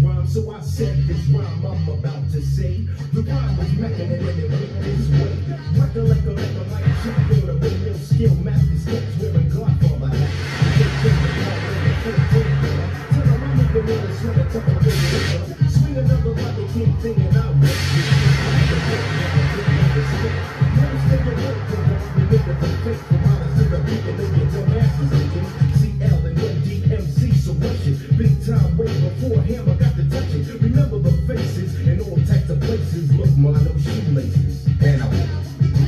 rhyme, so I said this rhyme I'm about to say. The rhyme was macking and then it went this way. Recollect a light check on a radio skill, master steps wearing Godfather hat. Tell them I'm the one that's trying to talk a radio. Swing another like a king thing and I'll rip you. Never stay your work for what we live with the faith from honest to the beacon of your dumb asses again. CL and MDMC, so rush it. Big time way before Hammer got to touch it. Remember the faces in all types of places. Look, man, no shoelaces. And I'm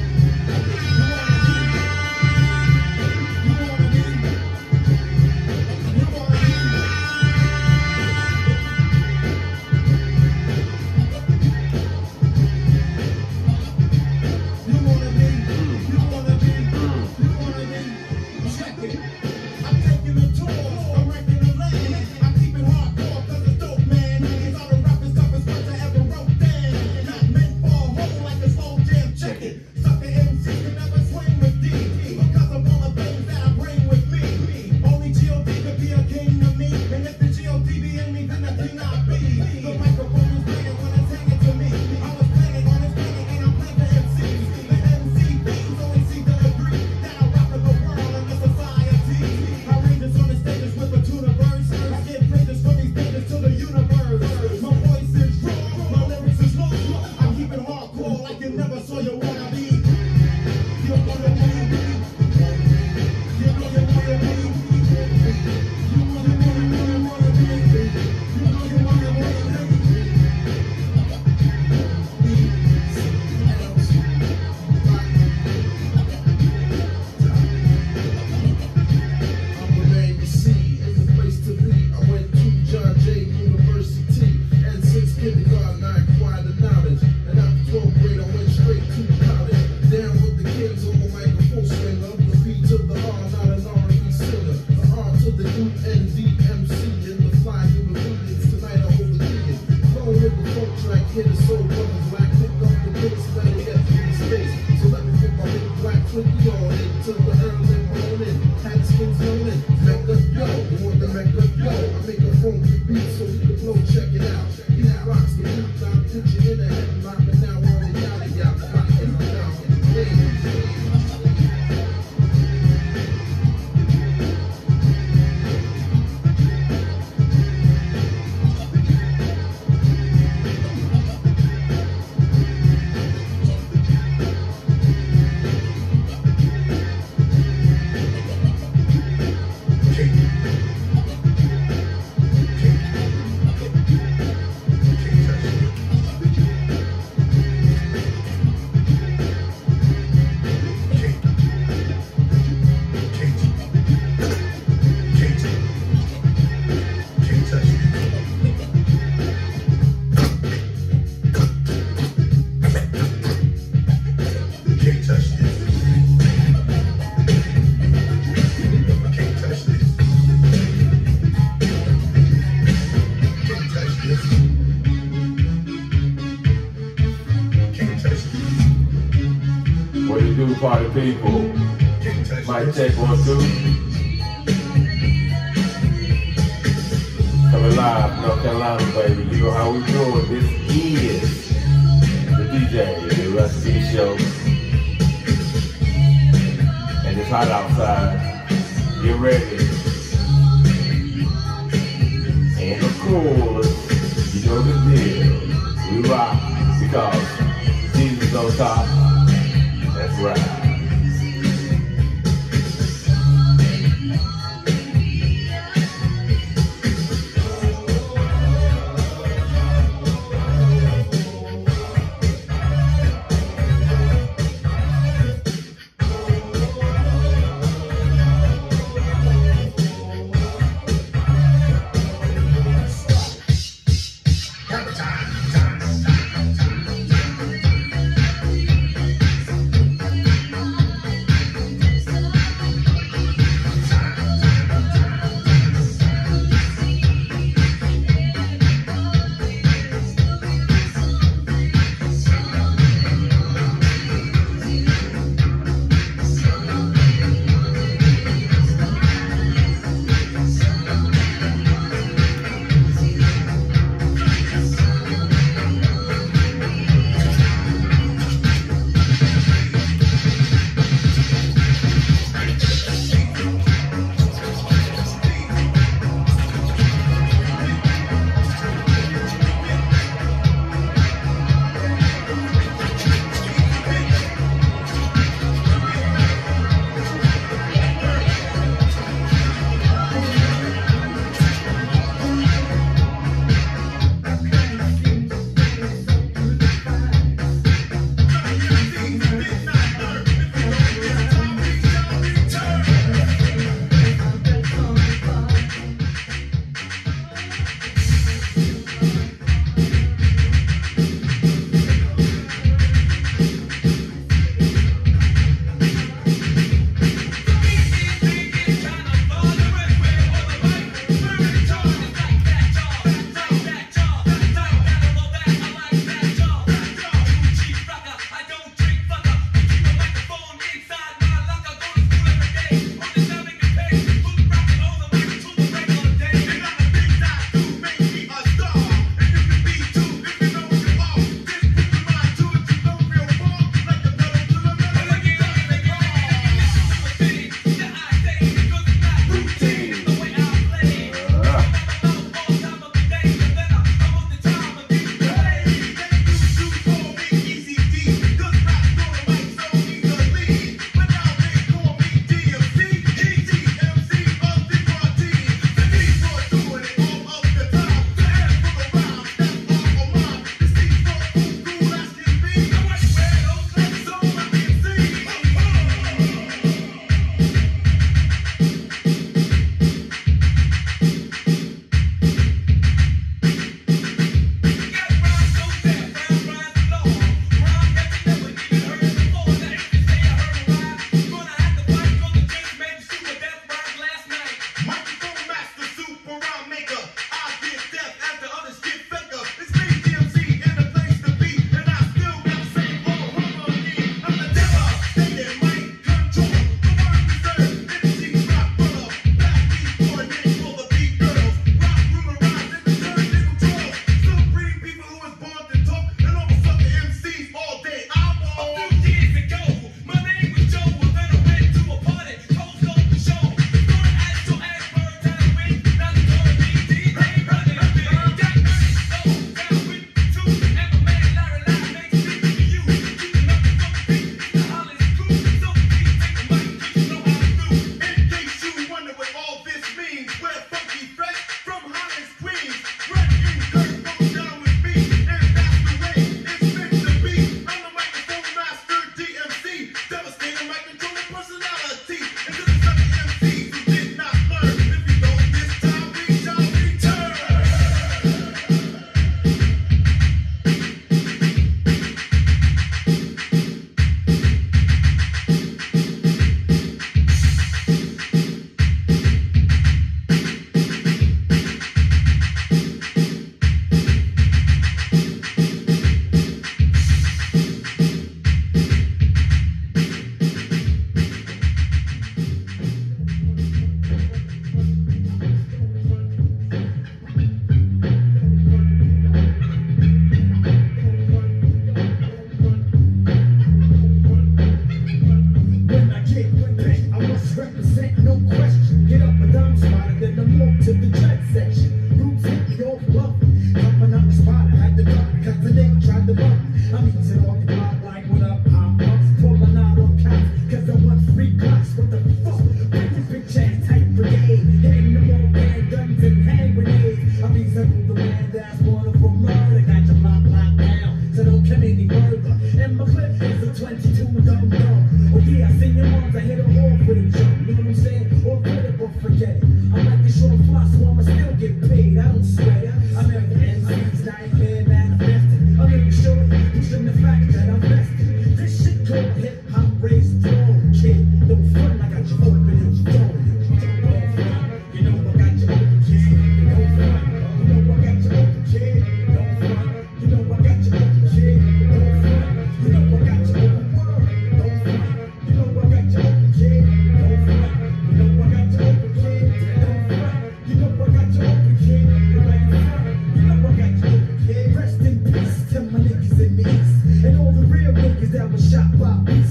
party people. Mic check 1, 2. Coming live, North Carolina, baby. You know how we do it. This is the DJ, the Rusty Show. And it's hot outside. Get ready. And of course, you know the deal. We rock because Jesus on top. That's right.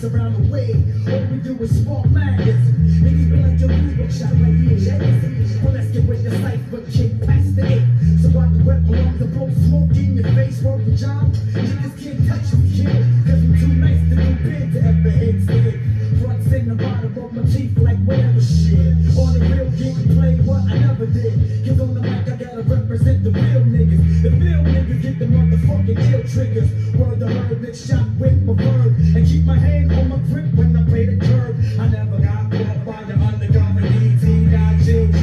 around the way. All we do is spark maggots. Niggas be like, yo, you book shot right here. Well, let's get with the cipher, kid, past the 8. So I can wet along the blow smoke in your face, work the job. Niggas can't touch me, kid, cause I'm too nice to do big to ever exit. Fronts in the bottom of my teeth like whatever shit. On the real getting played what I never did. Cause on the mic I gotta represent the real niggas. The real niggas get the motherfucking ill triggers. Word to word, bitch shot with my word. And keep my hand on my grip when I play the curve. I never got caught by the undercover DT, got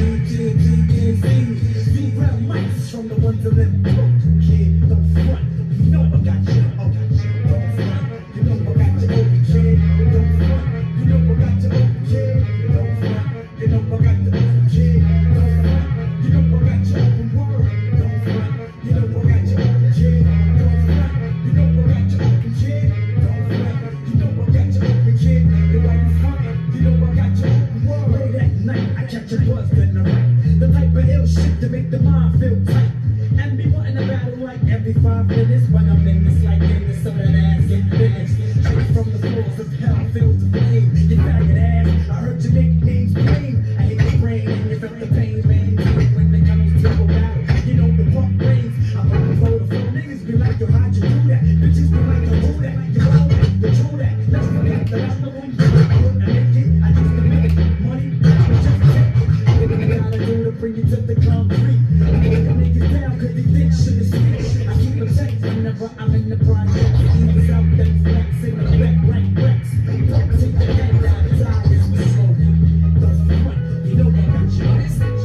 Z-rap mics from the ones that live broke. Kid, don't front, you know I got you. Don't front, you know I got you over, kid. Don't front, you know I got you over, kid. Don't front, you know I got you over, kid. Don't front, you know I got you open word. Don't front, you know I got you over, kid. Don't front, you know I got you open, kid. Don't front, you know I got you open, kid. The way you front, you know I got you open word. Late at night, I catch a buzz, then I write the type of ill shit to make the mind feel tight. And be wanting to battle like every 5 minutes. When I'm in this like in this, so that ass get finished. Straight from the floors of hell, filled with flame. You faggot ass, I heard your nicknames plain. I hit the brain and you felt the pain, man. When it comes to a battle, you know the buck brains. I'm on the floor, niggas be like, yo, how'd you do that? Bitches be like, yo, who that? You know that, you true that. Let's forget that I'm the one you couldn't make it. I used to make money, but just take it. What I gotta do to bring you to the concrete? Niggas down cause they think shit is sweet. I keep a check whenever I'm in the project. Ease out them flexing the wet like Rex. Take the head down, the tires we smoking. Don't front, you know I got you.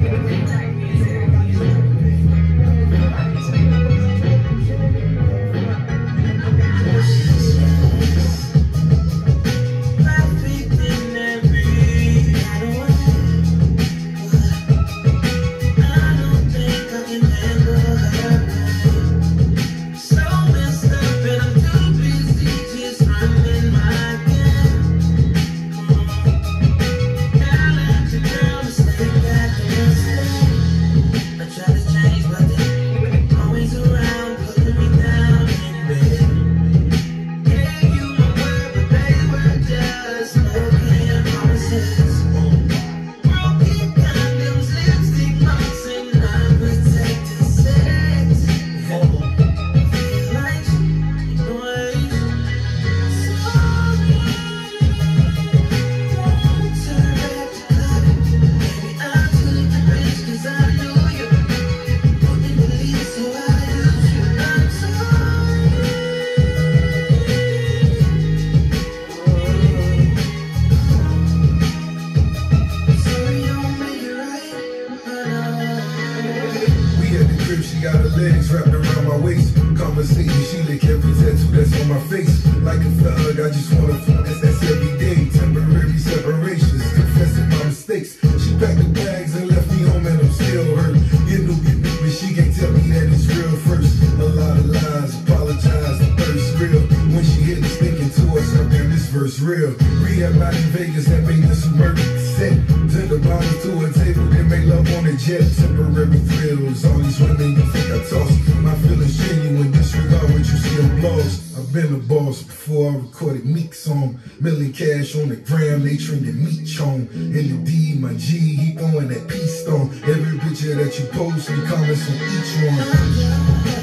She got her legs wrapped around my waist. Conversating, she lick every tattoo that's on my face. Like a thug, I just wanna fuck, that's every day. Temporary separations, confessing my mistakes. She packed the bags and left me home and I'm still hurt. You knew, but she can't tell me that it's real first. A lot of lies, apologize, the thirst real. When she hit us thinking to herself, damn, this verse real. Rehab out in Vegas and made this murder set. Send the bottles to a table, then make love on a jet. Temporary thrills, all these women you think I toss. My feelings genuine, disregard what you see on blogs. I've been a boss before I recorded Meek song. Million cash on the gram, they trending Meek chong. In the D, my G, he throwing that peace stone. Every picture that you post, he comments on each one.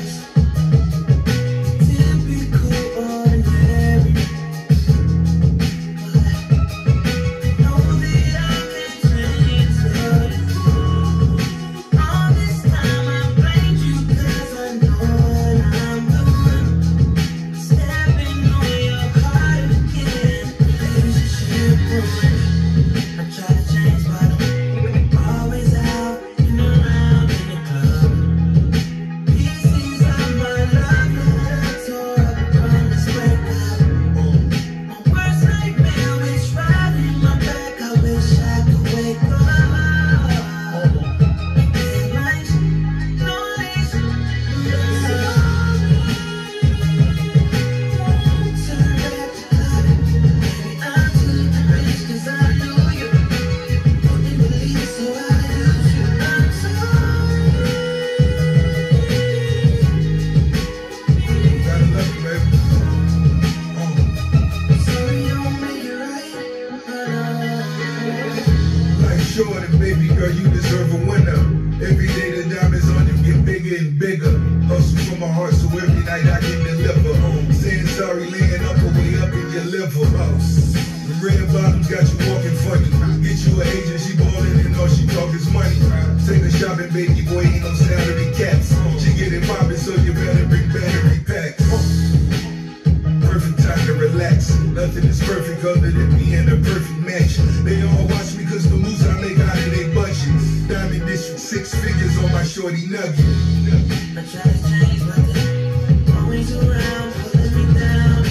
night I can deliver. Saying sorry, laying up away up in your liver. The red bottoms got you walking funny. Get you an agent, she ballin' and all she talk is money. Take her shopping, baby boy, ain't no salary cats. She get it poppin', so you better bring battery packs. Perfect time to relax. Nothing is perfect other than being a perfect match. They all watch me cause the moves I make out of their budget. Diamond District, 6 figures on my shorty nugget. I try to change, but they're always around, pulling me down.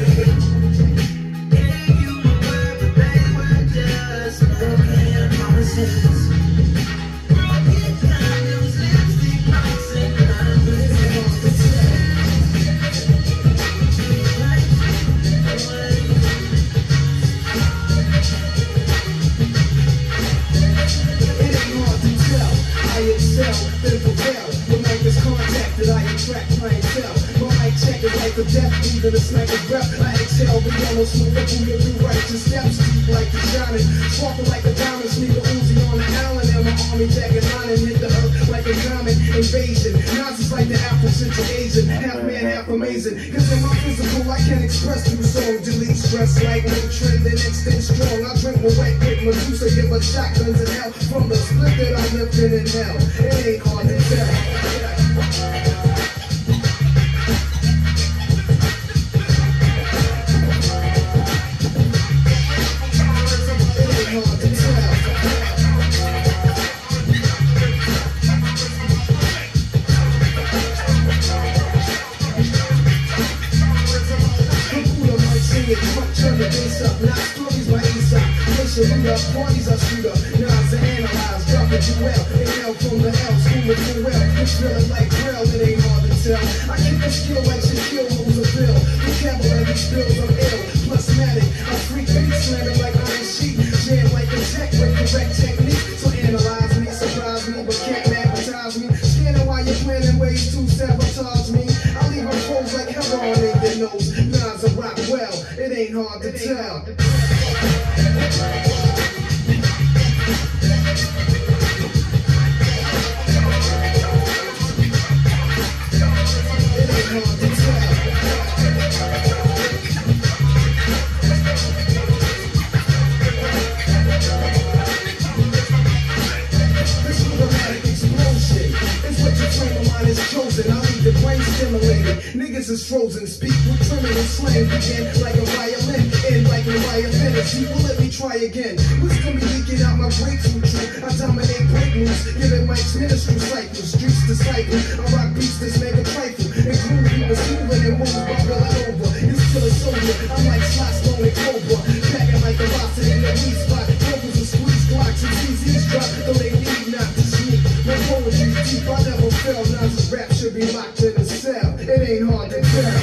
Gave you my word, but they were just broken promises. Broken condoms, lipstick marks, and then prevail. When I is contacted, I attract clientele. My mic check is like the death, even a sniper's breath. I exhale the yellow smooth up through your righteous steps. Deep like the shining, sparkle like a diamond. Sneak a Uzi on the island, and my army jacket lining hit the earth like a comet invasion. Nazis like the Afro-Central Asian, half man, half amazing. Cause in my physical, I can express through song. Delete stress like no trend and extend strong. I drink my wet with Medusa, give us shotguns in hell from the split that I lived in hell. It ain't hard to tell. Turn the bass up, not stories by Aesop. Nation root up, parties I shoot up. Nas to analyze, drop it well. Inhale from the L, school it too well. It's feeling like Grail, it ain't hard to tell. I keep a skill like Shaquille O'Neal's a bill. Vocabulary spills, I'm ill. Plusmatic, I freak beat slamming like Iron Sheet. Jam like a tech with correct technique. So analyze me, surprise me, but can't advertise me. Scanning while you're planning ways to sabotage me. I leave them froze like heroin in their nose. Nas I rock well. It ain't hard to tell. It ain't hard to tell. This dramatic explosion is what your frame of mind is chosen. I'll leave the brain stimulated. Niggas is frozen. Speak with criminal slang. Begin like a violin. End like a violin. People let me try again. Wisdom be leaking out my grapefruit tree. I dominate break moves. Giving Mike's ministry cycles. Streets disciple. I rock beats this mega trifle. And groove people smoothing and move by billing over. You still a soldier. I'm like slots long and cobra. Packing like a roster in the weed spot. Vocals and squeeze blocks and TZ's drop. Though they need not to sneak. My poetry's deep. I never fell. Nas' rap should be locked in a cell. It ain't hard to tell.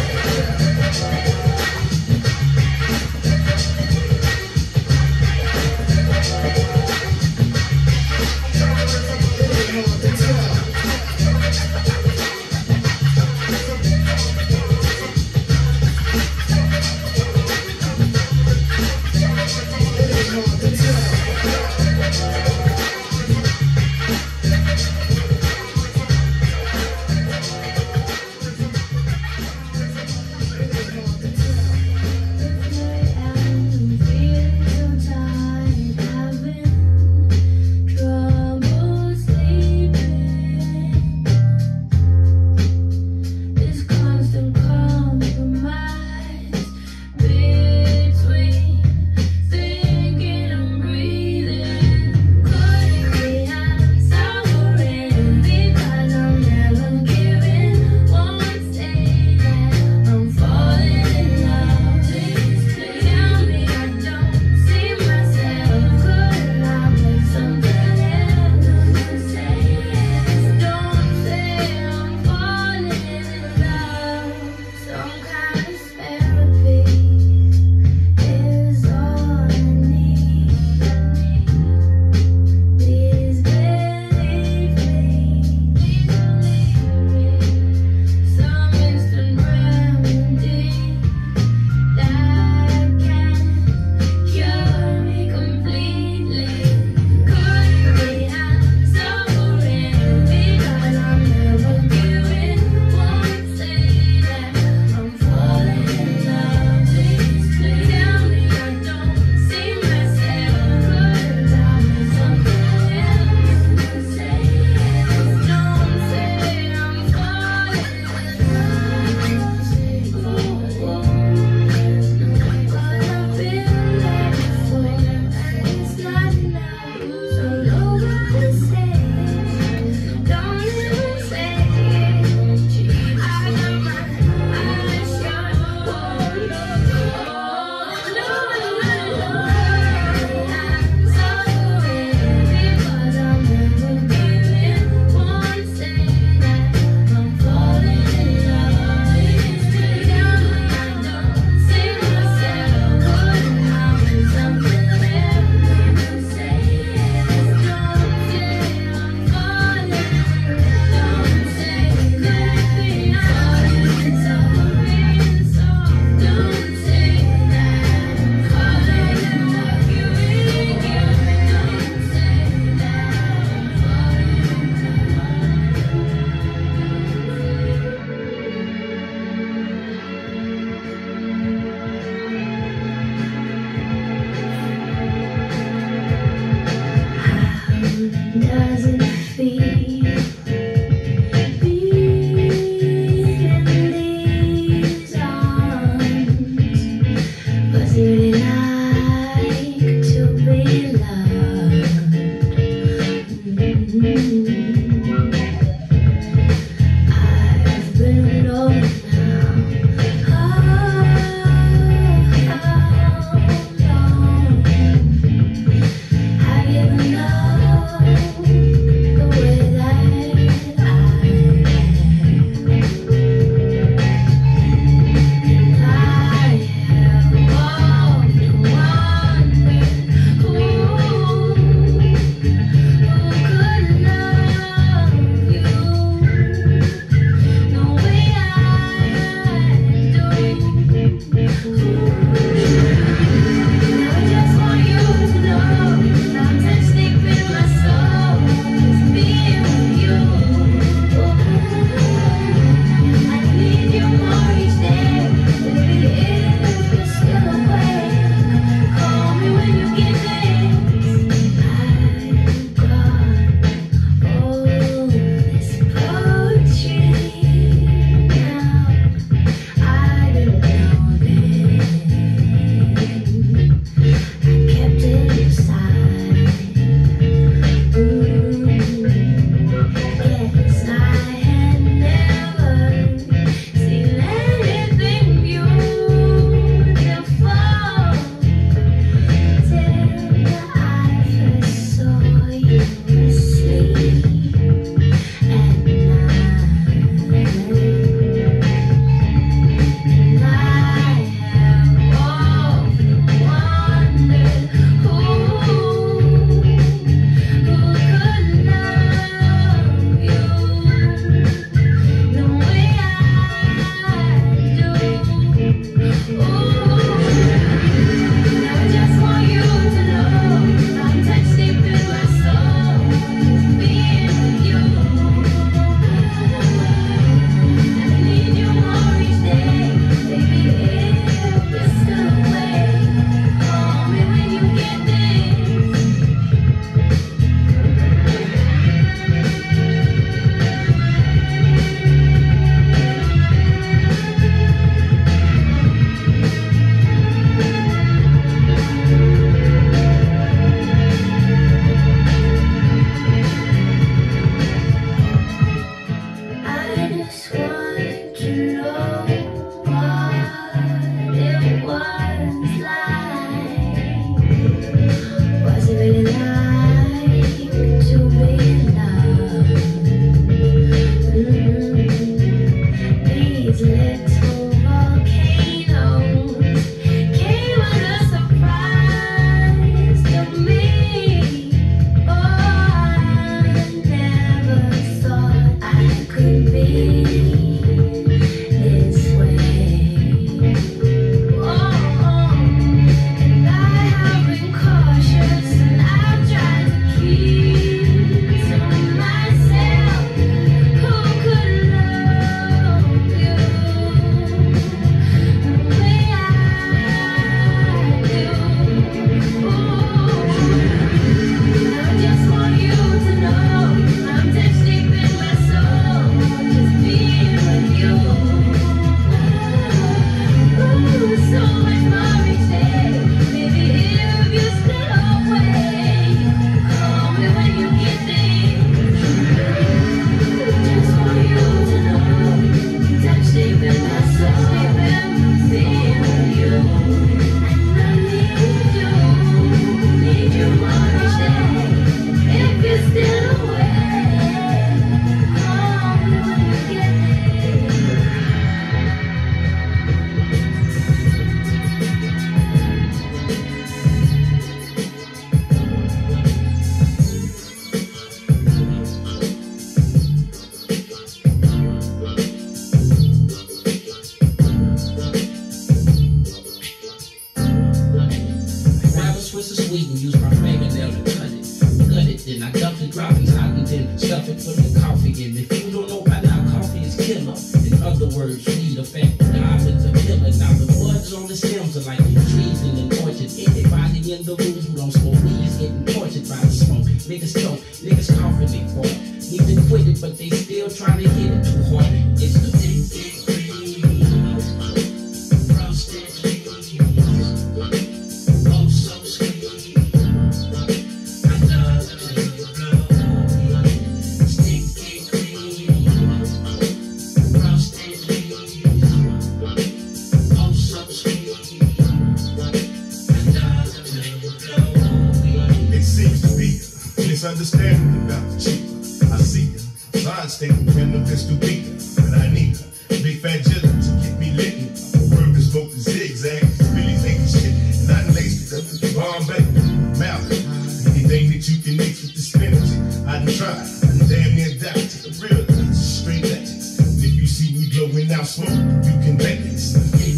Understanding about the cheaper. I see her. Side state when the pistol beat her. But I need her. Big fat jiller to get me lit. Word to smoke the zigzag. Really thinking shit. Not laced up with the Bombay. Mouth. Anything that you can mix with the spinach. I done tried. I done damn near died to the real things. Straight legends. And if you see me blowing out smoke, you can bet this.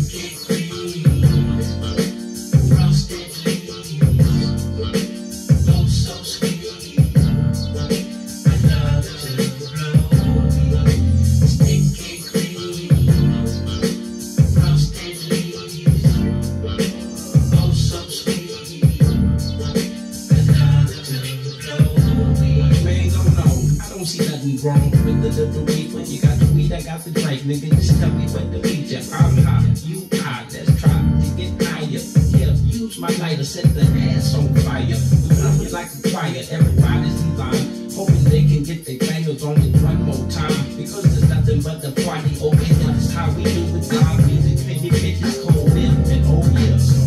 Wrong with the delivery. When you got the weed, I got the drink. Nigga, just tell me what the feature. I'm hot, you hot. Let's try to get higher. Yeah, use my lighter, set the ass on fire. We love it like a choir. Everybody's in line, hoping they can get their fingers on it one more time. Because there's nothing but the party over here. That's how we do it. Our music, 20 bitches, cold in, and oh yeah. So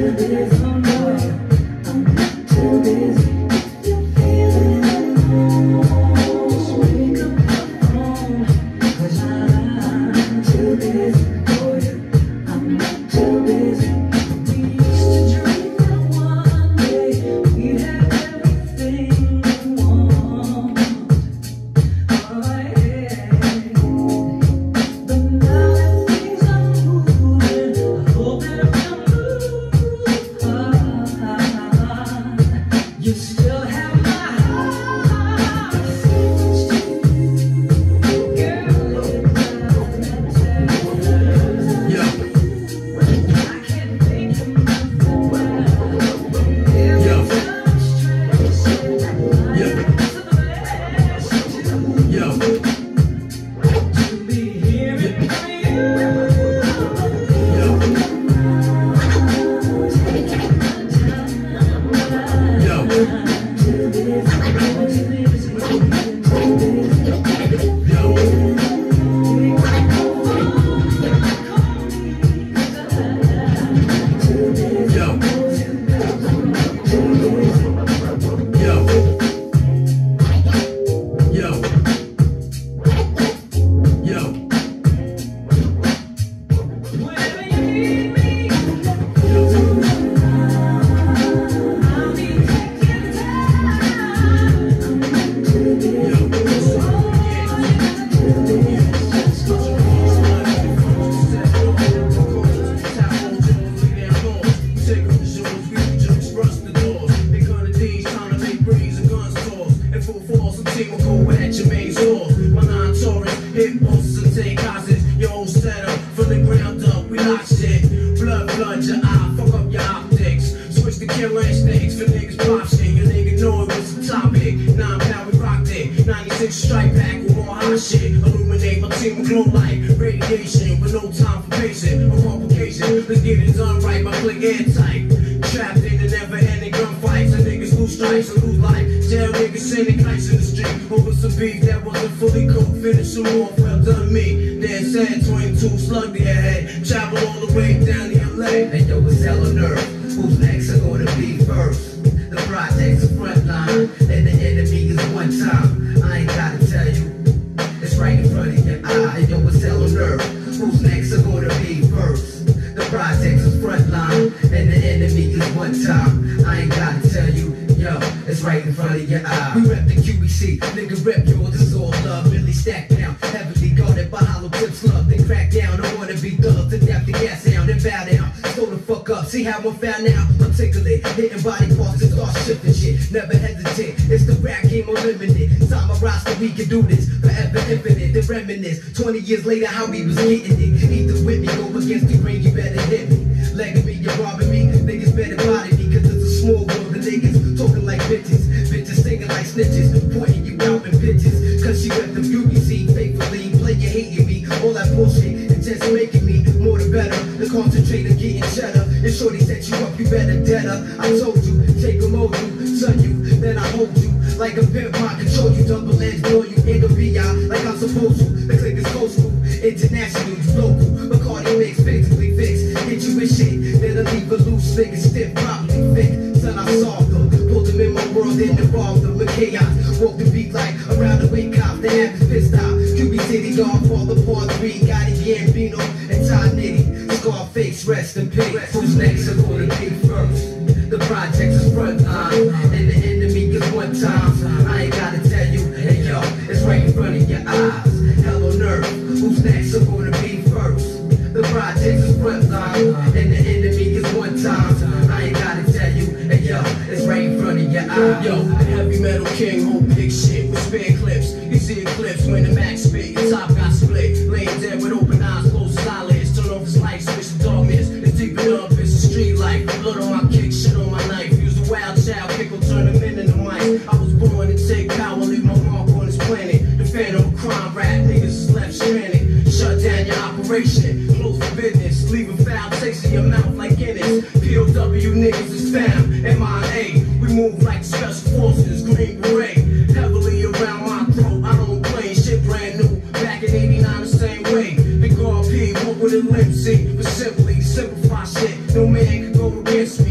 Later, how we was getting it. Either with me, go against the grain, you better hit me. Legging me, you're robbing me. Niggas better body me, cause it's a small world. The niggas talking like bitches. Bitches singing like snitches. Pointing you out in bitches. Cause she rep the beauty scene faithfully. Player hating me. All that bullshit. It's just making me more the better. The concentrator getting cheddar. And shorty set you up, you better dead up. I told you, take a mold you, son you, then I hold you. Like a pimp, I control you, double edged, blow you, ain't gonna be out like I'm supposed to. The click is coastal, international, you local. Bacardi mix, physically fixed. Hit you with shit, then I leave a loose nigga stiff, properly thick. Son, I solved them, pulled them in my world, then involved them with chaos. Walk the beat like around the wake cop, the app is pissed out. QB City, Godfather, Part 3, Gotti Gambino, and Todd Nitty. Scarface, rest in peace. Who's next? I'm gonna be first. The project is front line, and the enemy is one time. I ain't gotta tell you, hey yo, it's right in front of your eyes. Hell on earth, who's next? I'm gonna be first. The project is front line, and the enemy is one time. I ain't gotta tell you, hey yo, it's right in front of your eyes. Yo, the heavy metal king, whole big shit with spare clips. You see eclipse when the max spit, your top got split. Laying dead with open eyes, closed eyelids. Turn off his lights, switch to darkness. It's deep enough, it's a street life. Blood on my kick, shit on my knife. Use the wild child, pickle, turn him into mice. I was born to take power, leave my mark on this planet. The phantom crime rap, niggas is left stranded. Shut down your operation, close for business. Leave a foul taste in your mouth like Guinness. POW niggas is fam, MIA. We move like special forces, Green Beret. Heavily around my throat, I don't play shit brand new. Back in 89 the same way. Big RP, walk with a limp seat. But simply simplify shit, no man can go against me.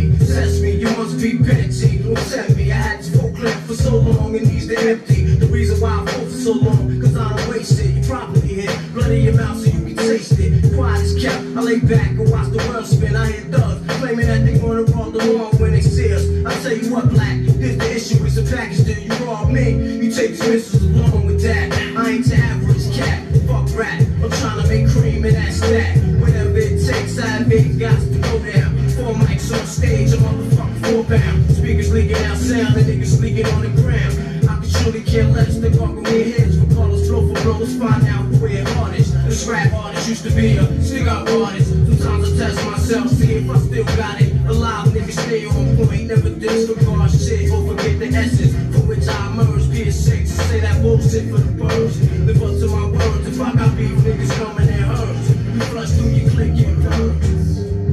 all along when they see us. I tell you what, black, here's the issue, it's a package deal. You rob me, you take these missiles along with that. I ain't the average cat, fuck rap. I'm trying to make cream and that's that. Whatever it takes, I admit, got to go down. 4 mics on stage, a motherfucking 4 pound. Speakers leaking out sound, and niggas leaking on the ground. I can truly care less than walking with heads. For callers, flow for blowers, find out who we're artists. This rap artist used to be a sing-up artist. Sometimes I test myself, see if I still got it. A lot of niggas stay on point, never disregard shit or forget the essence from which I emerge. Be a sick to say that bullshit for the birds. Live up to my words, if I got beef, niggas coming in herds. You flush through your click and burns.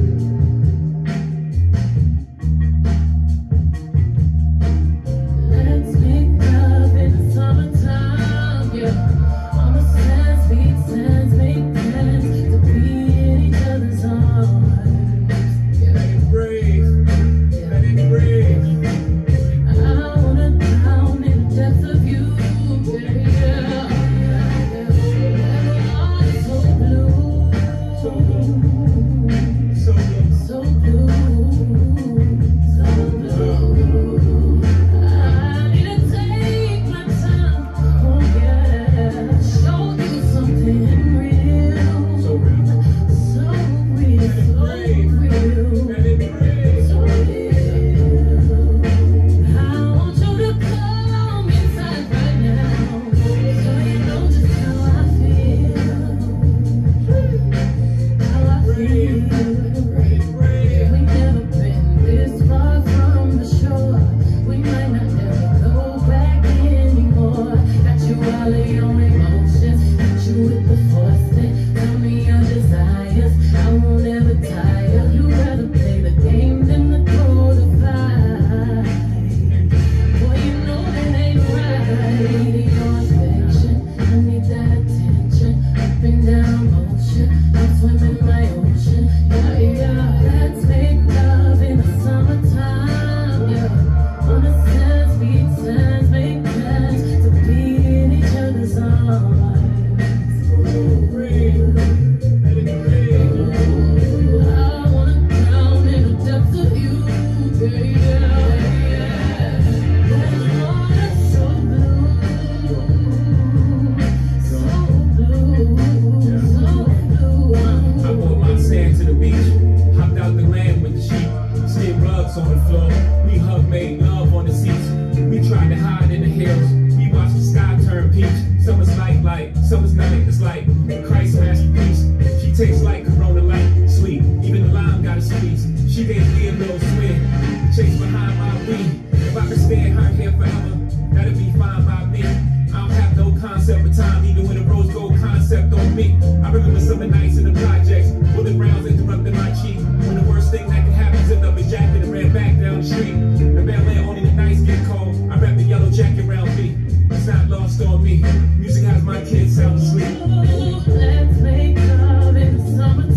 On the floor, we hug, made love on the seats. We tried to hide in the hills. We watched the sky turn peach. Summer's light, summer's night. It's like Christ's masterpiece. She tastes like Corona Light, sweet. Even the lime got a squeeze. She gave me a little swing, chase behind my weed. If I could stay in her here forever, that'd be fine by me. I don't have no concept of time, even when the rose gold concept on me. I remember summer nights in the projects, bullet rounds interrupting my cheek. When the worst thing that could happen is up a jacket and ran back down the street. The Bel Air, only the nights get cold. I wrap the yellow jacket around me. It's not lost on me. Music has my kids sound asleep. Let's make love in the summer.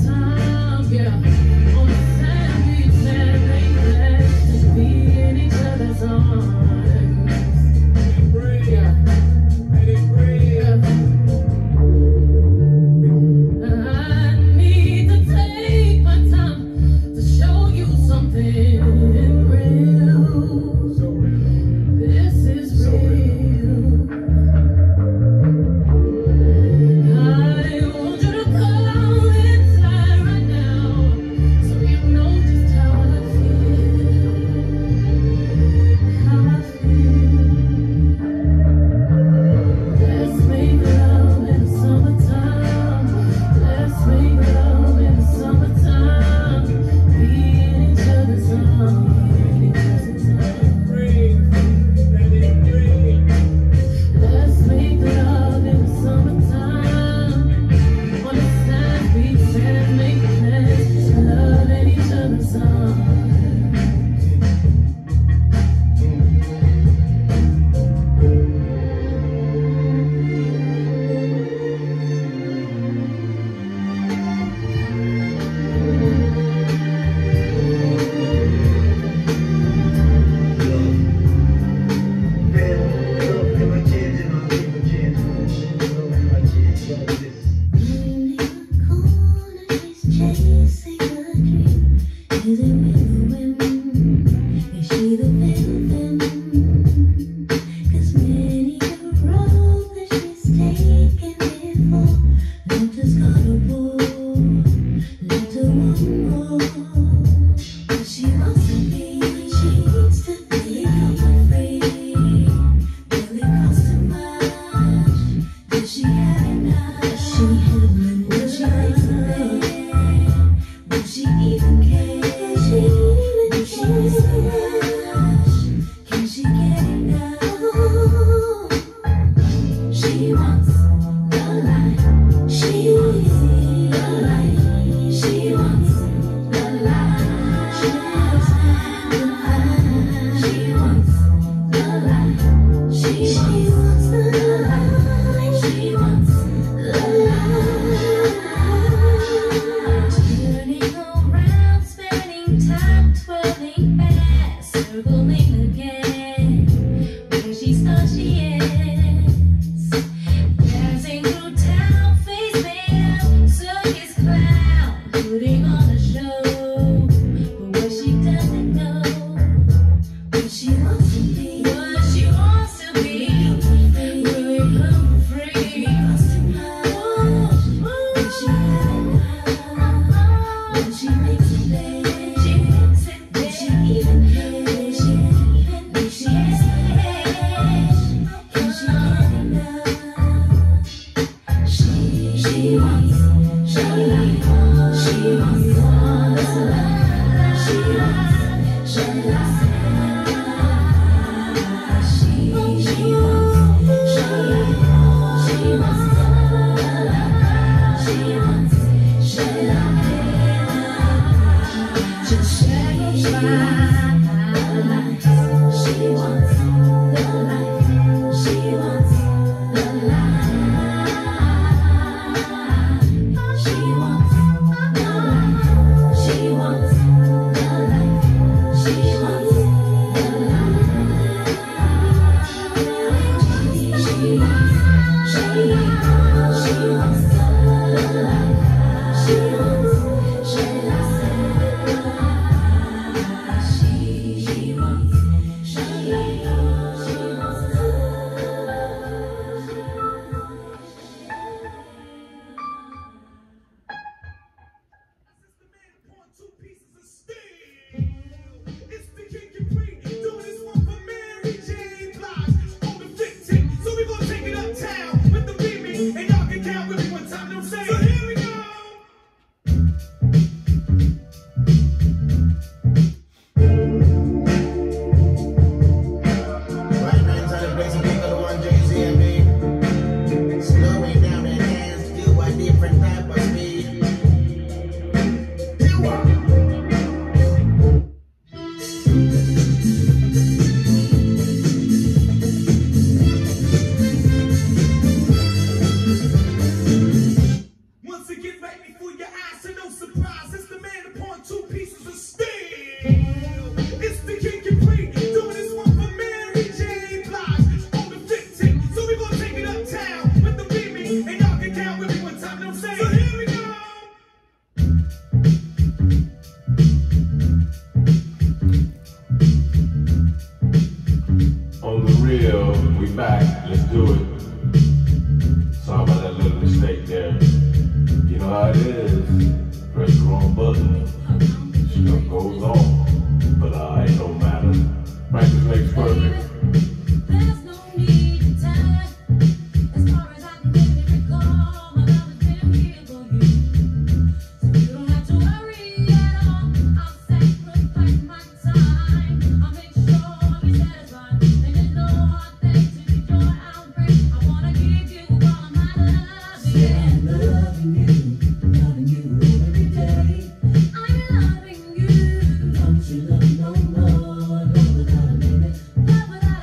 Don't you love no more, love without a limit, love without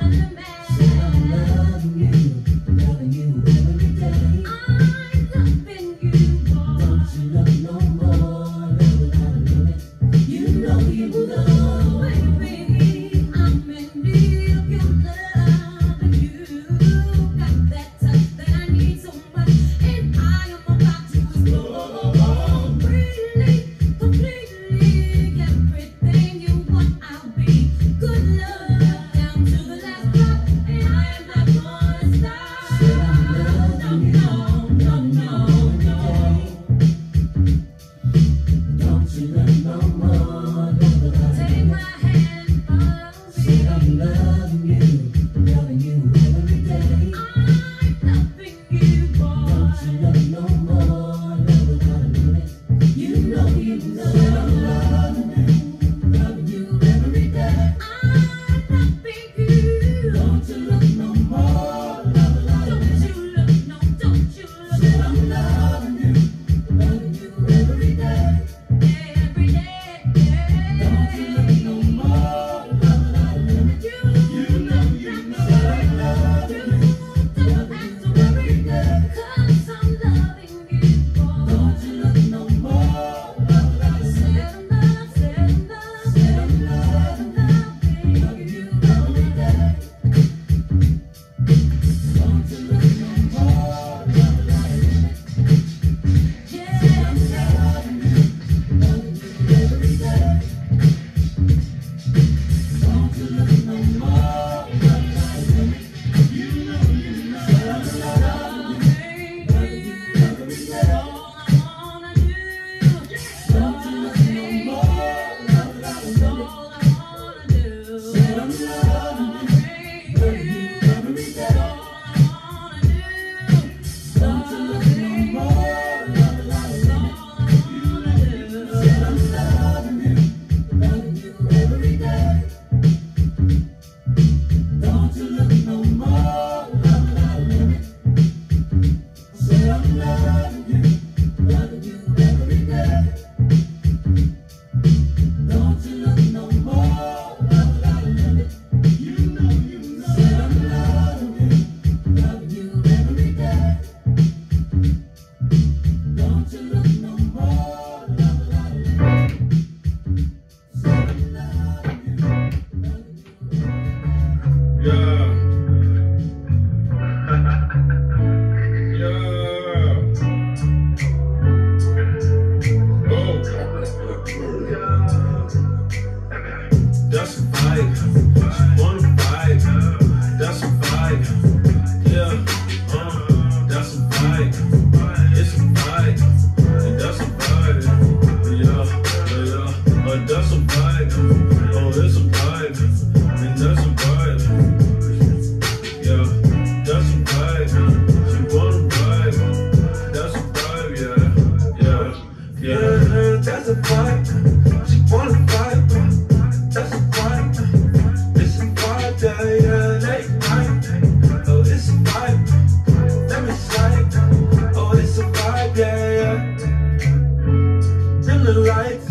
that's a vibe. She wanna vibe, that's a vibe. Yeah, that's a vibe. It's a vibe, and that's a vibe. Yeah, that's a vibe. Oh, it's a vibe, and that's a vibe. Yeah, that's a vibe. She wanna vibe, that's a vibe. Yeah, that's a vibe. She wanna vibe, that's a vibe. It's a vibe, yeah, late night. Oh, it's a vibe. Let me slide. Oh, it's a vibe, yeah. Dim the lights.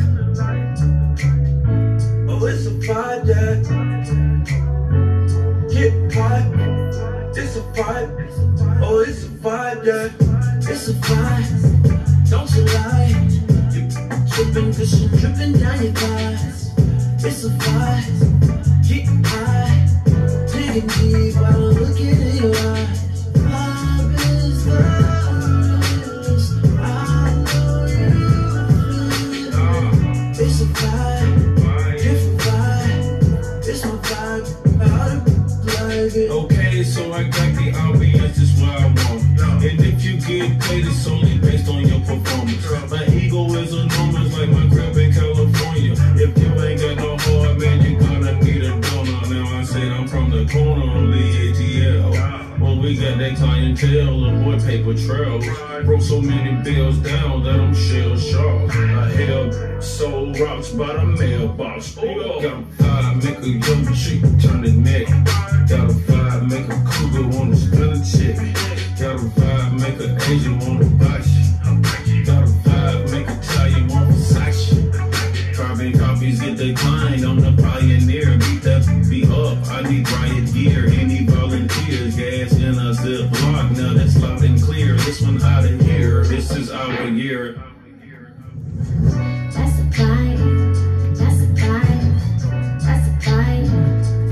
Oh, it's a vibe, yeah. Get vibe. It's a vibe. Oh, it's a vibe, yeah. It's a vibe. Don't you lie. You tripping, cause you dripping down your thighs. It's a vibe. Get high. Digging deep while I'm looking in your eyes. Vibe is the realest. I know you feel it. It's a vibe. Different vibe. It's my vibe. How to like it. Okay, so I got the ambience, just what I want. And if you get paid, it's only based on your performance. My ego is enormous, like my crib in California. If you ain't got no heart, man, you're gonna need a donor. Now I said I'm from the corner on the ATL. Well, we got that clientele, avoid paper trails. Broke so many bills down that I'm shell shocked. I held soul rocks by the mailbox. Got a vibe, make a young chick turn the neck. Got a vibe, make a cougar wanna spin a chick. Got a vibe, make an Asian wanna buy shit. Got a vibe, make a Italian want Versace. Carbon copies get declined, I'm the pioneer. Beat that beat up, I need riot gear. Any volunteers, gas in a zip block. Now that's loud and clear, this one out of here. This is our year. That's a vibe, that's a vibe, that's a vibe,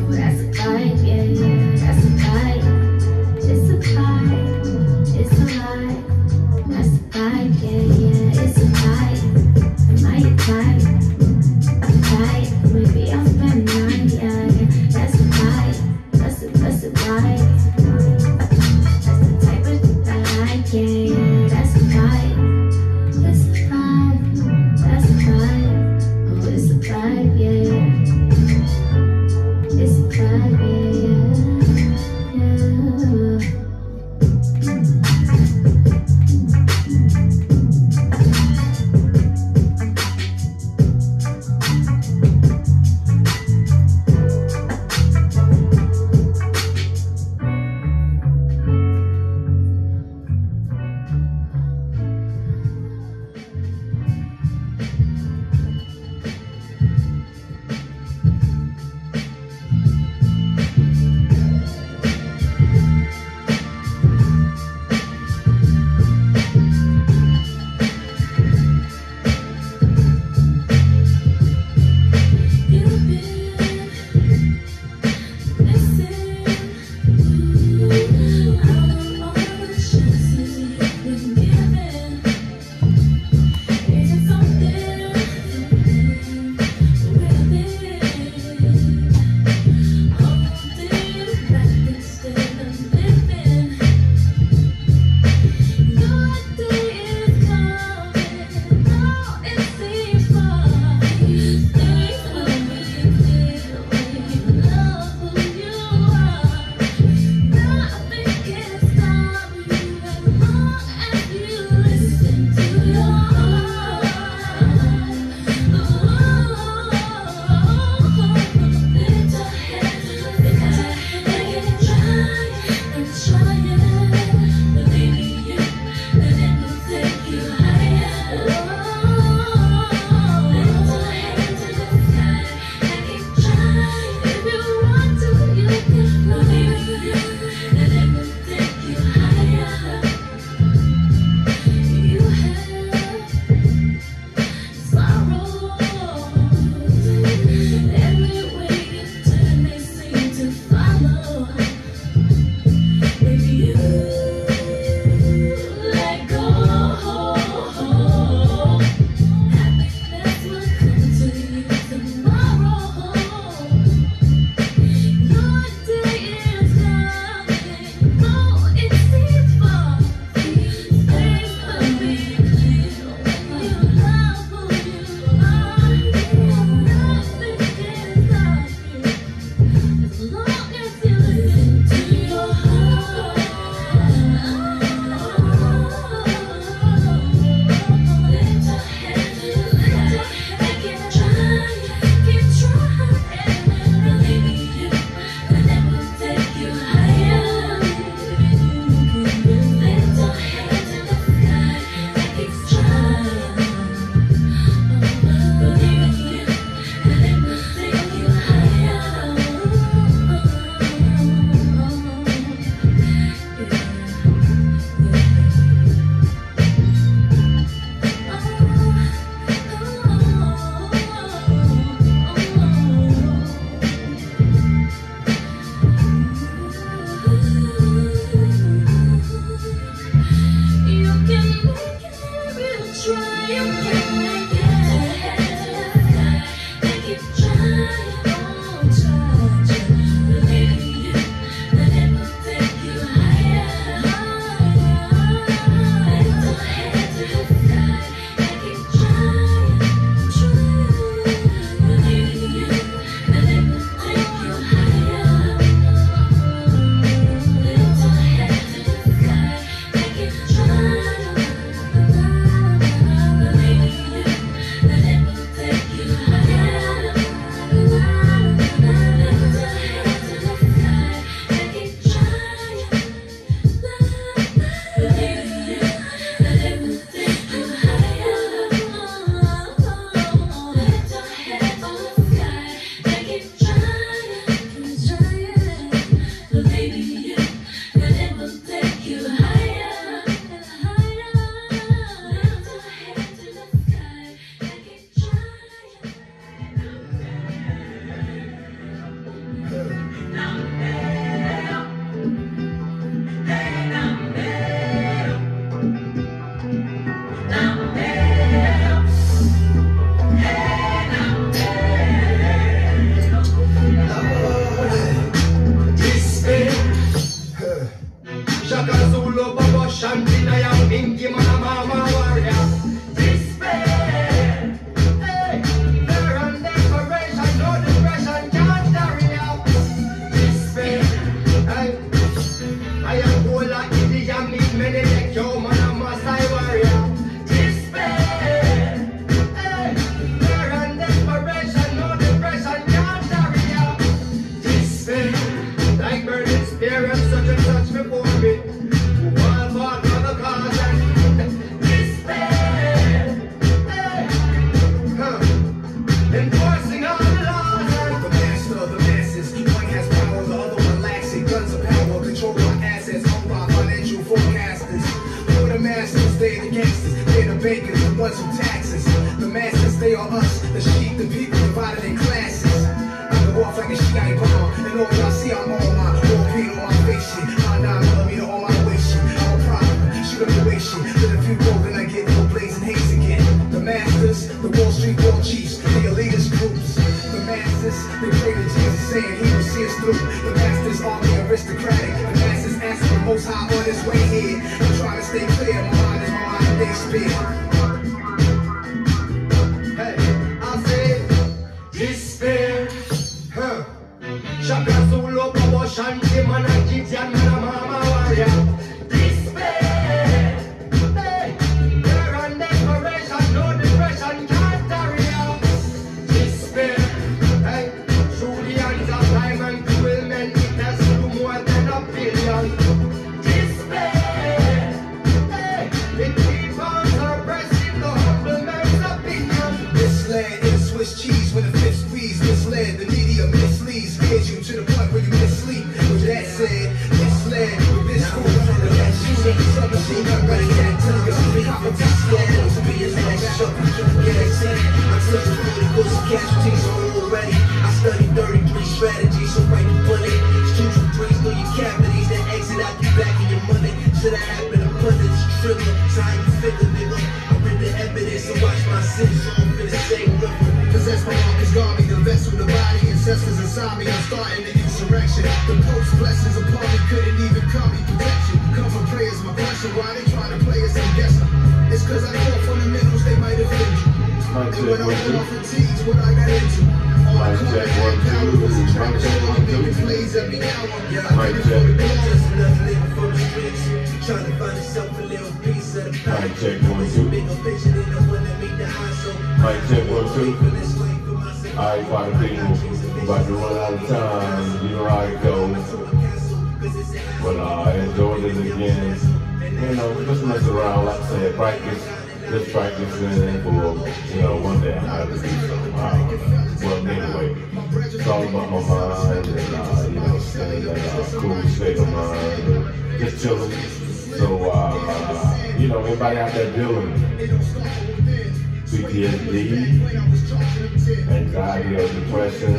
Anxiety or depression,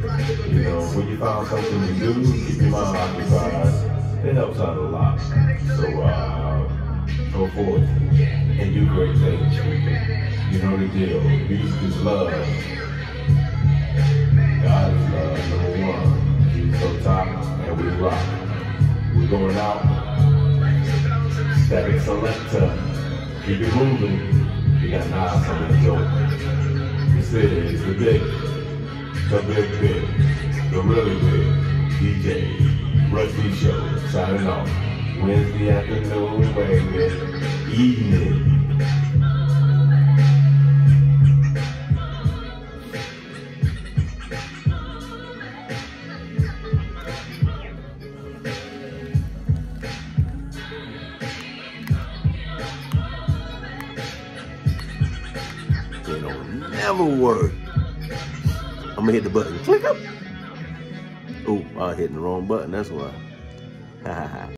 when you find something to do, keep your mind occupied, it helps out a lot. So go forth and do great things. You know the deal. Music is love. God is love, number one. He's on top and we rock. We're going out. Static Selector. Keep it moving. We got Nas on the joke. This is the big, the really big DJ Rusty Show. Signing off. Wednesday afternoon, baby. Evening. It'll never work. I'm gonna hit the button. Click up. Oh, I was hitting the wrong button. That's why.